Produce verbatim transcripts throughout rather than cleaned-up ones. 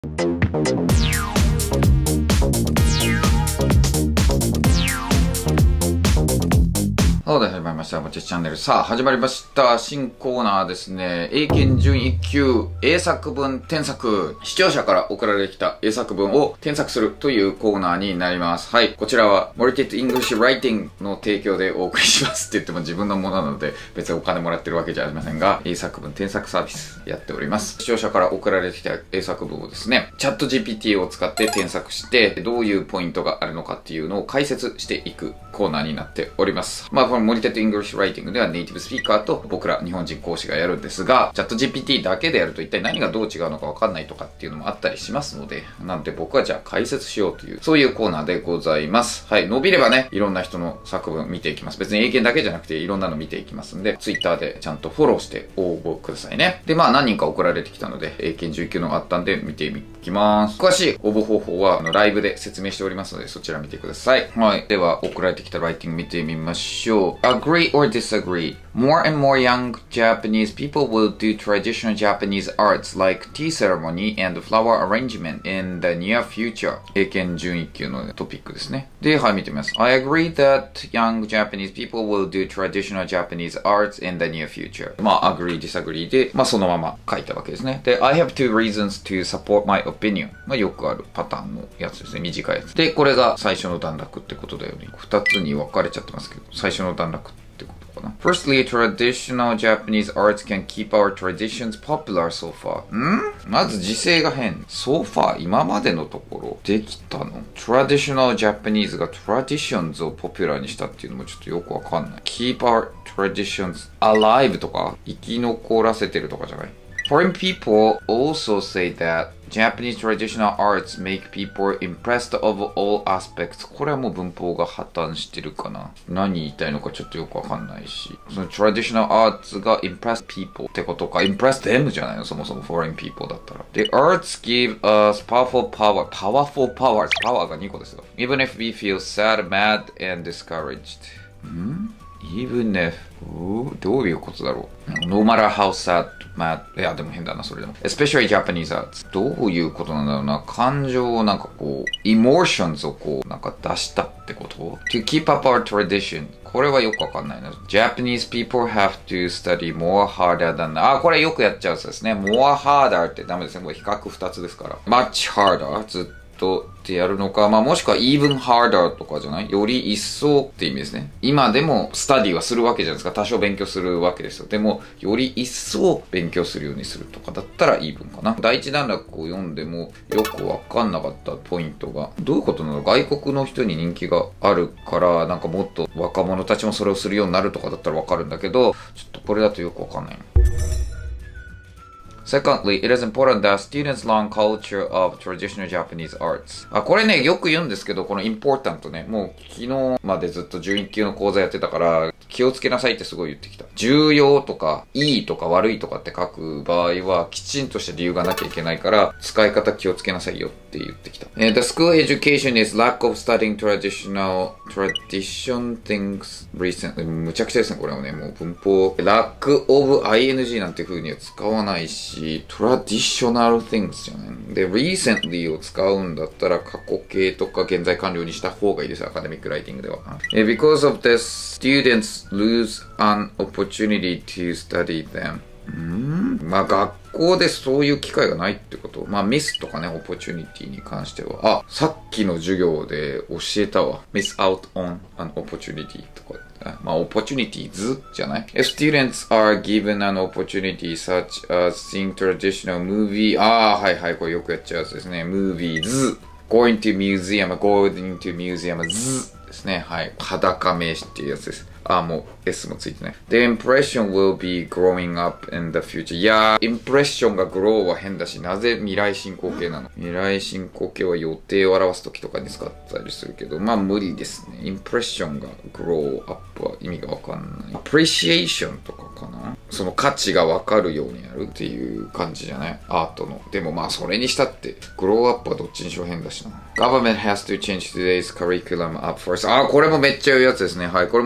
はい、始まりました。ぼちチャンネル。さあ、始まりました。新コーナーですね。英検準いっ級英作文添削。視聴者から送られてきた英作文を添削するというコーナーになります。はい。こちらは、モリティッド・イングリッシュ・ライティングの提供でお送りしますって言っても自分のものなので、別にお金もらってるわけじゃありませんが、英作文添削サービスやっております。視聴者から送られてきた英作文をですね、チャット ジーピーティー を使って添削して、どういうポイントがあるのかっていうのを解説していくコーナーになっております。まあ、このモリティッド・イングリッシュ・ライティングではネイティブスピーカーと僕ら日本人講師がやるんですが、チャット ジーピーティー だけでやると一体何がどう違うのかわかんないとかっていうのもあったりしますので、なので僕はじゃあ解説しようという、そういうコーナーでございます。はい。伸びればね、いろんな人の作文見ていきます。別に英検だけじゃなくていろんなの見ていきますんで、Twitter でちゃんとフォローして応募くださいね。で、まあ何人か送られてきたので、英検じゅうきゅうのあったんで見ていきます。詳しい応募方法はあのライブで説明しておりますので、そちら見てください。はい。では、送られてきたライティング見てみましょう。Agree or disagree? More and more young Japanese people will do traditional Japanese arts like tea ceremony and flower arrangement in the near future. 英検準いっ級のトピックですね。で、はい、見てみます。I agree that young Japanese people will do traditional Japanese arts in the near future. まあ、agree, disagree で、まあ、そのまま書いたわけですね。で、I have two reasons to support my opinion. まあ、よくあるパターンのやつですね。短いやつ。で、これが最初の段落ってことだよね。二つに分かれちゃってますけど、最初の段落ってことかな。Firstly, traditional Japanese arts can keep our traditions popular so far. ん?まず時勢が変。so far 今までのところできたの ?traditional Japanese が traditions をポピュラーにしたっていうのもちょっとよくわかんない。keep our traditions alive とか生き残らせてるとかじゃない？Foreign people also say that Japanese traditional arts make people impressed of all aspects. これはもう文法が破綻してるかな。何言いたいのかちょっとよくわかんないし。その traditional arts が impress people ってことか。impress them じゃないのそもそも foreign people だったら。The arts give us powerful power. Powerful powers. パワーがにこですよ。Even if we feel sad, mad, and discouraged. んEven if どういうことだろう No matter how sad, mad いやでも変だなそれでも Especially Japanese arts どういうことなんだろうな感情をなんかこう emotions をこうなんか出したってこと To keep up our tradition これはよくわかんないな Japanese people have to study more harder than あこれよくやっちゃうやつですね More harder ってダメですねこれ比較ふたつですから Much harder ずっとってやるのか、まあもしくは even harder とかじゃないより一層って意味ですね。今でもスタディはするわけじゃないですか。多少勉強するわけですよ。でも、より一層勉強するようにするとかだったら even かな。第一段落を読んでもよくわかんなかったポイントが、どういうことなの外国の人に人気があるから、なんかもっと若者たちもそれをするようになるとかだったらわかるんだけど、ちょっとこれだとよくわかんない。Secondly, it is important that students learn culture of traditional Japanese arts. あ、これね、よく言うんですけど、この important ね、もう昨日までずっとじゅういっ級の講座やってたから、気をつけなさいってすごい言ってきた。重要とか、いいとか悪いとかって書く場合は、きちんとした理由がなきゃいけないから、使い方気をつけなさいよって言ってきた。The school education is lack of studying traditional tradition things recently. むちゃくちゃですね、これはね。もう文法。lack of ing なんて風には使わないし、traditional things じゃない。で、recently を使うんだったら過去形とか現在完了にした方がいいです。アカデミックライティングでは。Because of this, students lose an opportunity to study them. んまあ学校でそういう機会がないってこと。まあミスとかね、オポチュニティに関しては。あ、さっきの授業で教えたわ。miss out on an opportunity とか。まあ、opportunities じゃない If students are given an opportunity such as seeing traditional movie ああ、はいはい、これよくやっちゃうやつですね。movies going to museum going to museums ですね。はい。裸名詞っていうやつです。あ、もう S もついてない。The impression will be growing up in the future. いやー、インプレッションが grow は変だし、なぜ未来進行形なの未来進行形は予定を表すときとかに使ったりするけど、まあ無理ですね。インプレッションが grow up は意味がわかんない。appreciation とかかなその価値がわかるようにやるっていう感じじゃないアートの。でもまあそれにしたって、grow up はどっちにしろ変だしな。Government has to change today's curriculum up first. あ、これもめっちゃ言うやつですね。はい。これも昨日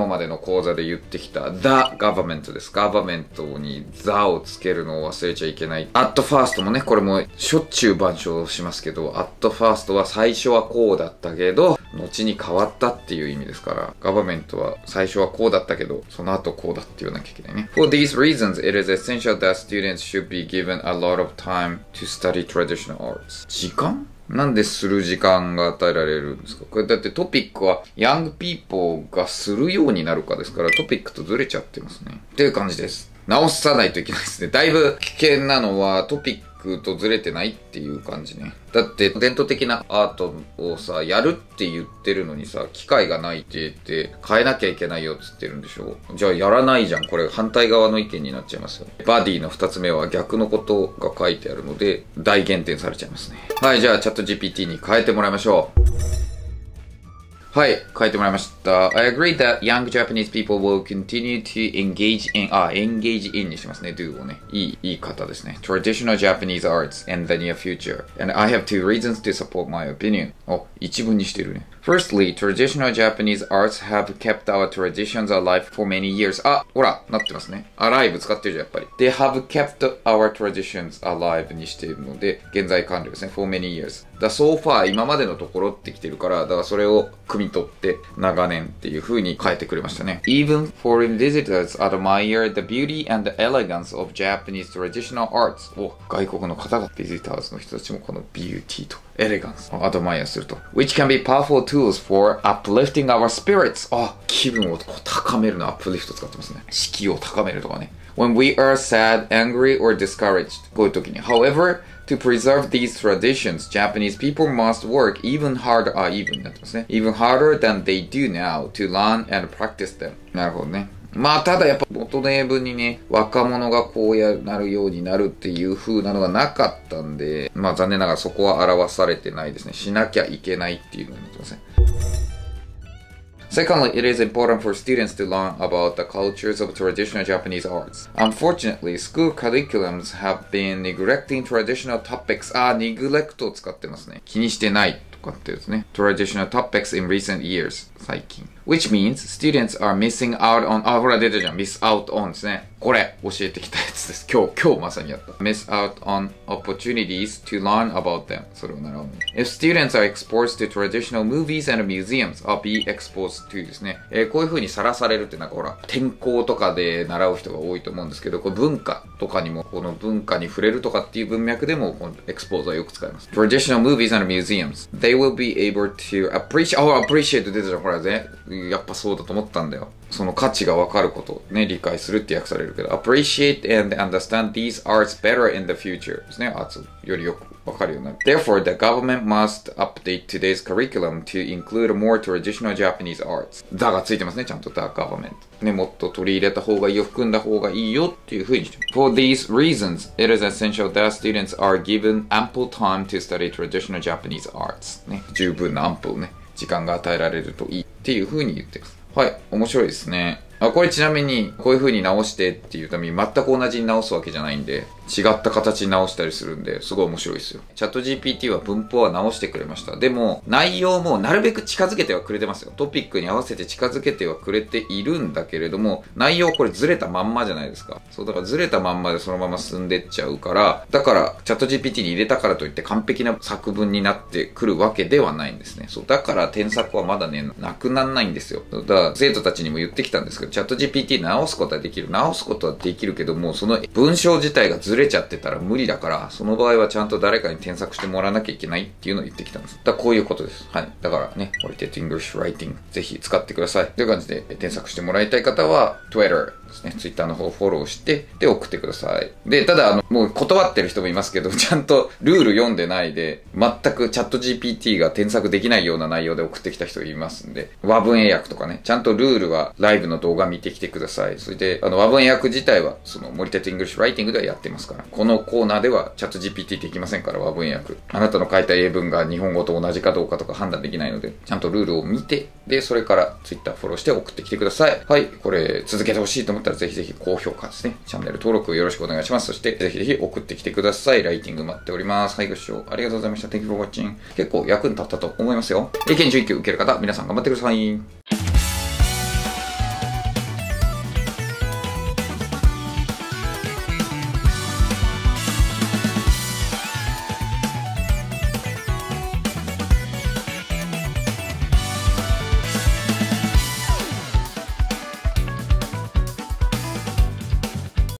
今までの講座で言ってきた The Government です。Government に The をつけるのを忘れちゃいけない。At first もね、これもしょっちゅう板書しますけど、At first は最初はこうだったけど、後に変わったっていう意味ですから、Government は最初はこうだったけど、その後こうだって言わなきゃいけないね。For these reasons, it is essential that students should be given a lot of time to study traditional arts. 時間なんでする時間が与えられるんですか？これだってトピックはヤングピーポーがするようになるかですから、トピックとずれちゃってますね。っていう感じです。直さないといけないですね。だいぶ危険なのはトピックとずれてないっていう感じね。だって伝統的なアートをさ、やるって言ってるのにさ、機会がないって言って変えなきゃいけないよって言ってるんでしょ。じゃあやらないじゃん。これ反対側の意見になっちゃいますよ。バディの二つ目は逆のことが書いてあるので大減点されちゃいますね。はい、じゃあチャット ジーピーティー に変えてもらいましょう。はい、書いてもらいました。I agree that young Japanese people will continue to engage in, あ、engage in にしますね。do をね。いい言い方ですね。traditional Japanese arts in the near future. And I have two reasons to support my opinion. お、一文にしてるね。Firstly, traditional Japanese arts have kept our traditions alive for many years. あ、ほら、なってますね。alive 使ってるじゃん、やっぱり。They have kept our traditions alive にしているので、現在完了ですね。for many years. だ so far 今までのところってきてるから、だからそれを汲み取って長年っていう風に変えてくれましたね。Even foreign visitors admire the beauty and the elegance of Japanese traditional arts. お、外国の方々、ビジターズの人たちもこのビューティーとエレガンスをアドマイアすると。Which can be powerful tools for uplifting our spirits. あ、気分をこう高めるの、アップリフト使ってますね。士気を高めるとかね。When we are sad, angry, or discouraged. こういう時に。However, to preserve these traditions, Japanese people must work even harder, あ、even になってますね。even harder than they do now to learn and practice them. なるほどね。まあ、ただやっぱ元の英文にね、若者がこうやなるようになるっていう風なのがなかったんで、まあ残念ながらそこは表されてないですね。しなきゃいけないっていうのになってますね。Secondly, it is important for students to learn about the cultures of traditional Japanese arts. Unfortunately, school curriculums have been neglecting traditional topics. あ、neglect を使ってますね。気にしてないとかってですね。traditional topics in recent years. 最近。Which means students are missing out on あ、ほら出てるじゃん。miss out on ですね。これ、教えてきたやつです。今日、今日まさにやった。miss out on opportunities to learn about them. それを習うの。If students are exposed to traditional movies and museums, or be exposed to ですね。えー、こういう風にさらされるってなんかほら、天候とかで習う人が多いと思うんですけど、これ文化とかにも、この文化に触れるとかっていう文脈でも、このエクスポーズはよく使います。traditional movies and museums. They will be able to appreciate, あ、appreciate 出てたじゃん。ほらね。やっぱそうだと思ったんだよ。その価値がわかることをね、理解するって訳されるけど、appreciate and understand these arts better in the future ですね。アーツよりよくわかるようになる。Therefore, the government must update today's curriculum to include more traditional Japanese arts. だがついてますね、ちゃんと the government。ね、もっと取り入れた方がいいよ、含んだ方がいいよっていう風にしてます。For these reasons, it is essential that students are given ample time to study traditional Japanese arts. ね、十分な ample ね、時間が与えられるといいっていう風に言ってます。はい、面白いですね。あ、これちなみにこういう風に直してっていうために全く同じに直すわけじゃないんで、違った形に直したりするんで、すごい面白いですよ。チャット ジーピーティー は文法は直してくれました。でも、内容もなるべく近づけてはくれてますよ。トピックに合わせて近づけてはくれているんだけれども、内容これずれたまんまじゃないですか。そう、だからずれたまんまでそのまま進んでっちゃうから、だから、チャット ジーピーティー に入れたからといって完璧な作文になってくるわけではないんですね。そう、だから添削はまだね、なくなんないんですよ。だから、生徒たちにも言ってきたんですけど、チャット ジーピーティー 直すことはできる。直すことはできるけども、その文章自体がずれちゃってたら無理だから、その場合はちゃんと誰かに添削してもらわなきゃいけないっていうのを言ってきたんです。だからこういうことです。はい。だからね、Qualitative English Writing ぜひ使ってください。という感じで添削してもらいたい方は Twitter ですね、Twitter の方をフォローして、で送ってください。で、ただあの、もう断ってる人もいますけど、ちゃんとルール読んでないで、全くチャット ジーピーティー が添削できないような内容で送ってきた人いますんで、和文英訳とかね、ちゃんとルールはライブの動画見てきてください。それで、あの和文英訳自体はそのQualitative English Writingではやってますから、このコーナーではチャット ジーピーティー できませんから、和文英訳。あなたの書いた英文が日本語と同じかどうかとか判断できないので、ちゃんとルールを見て、で、それから Twitter フォローして送ってきてください。はい、これ続けてほしいと思ったらぜひぜひ高評価ですね。チャンネル登録よろしくお願いします。そして、ぜひぜひ送ってきてください。ライティング待っております。はい、ご視聴ありがとうございました。Thank you for watching. 結構役に立ったと思いますよ。英検準いっ級受ける方、皆さん頑張ってください。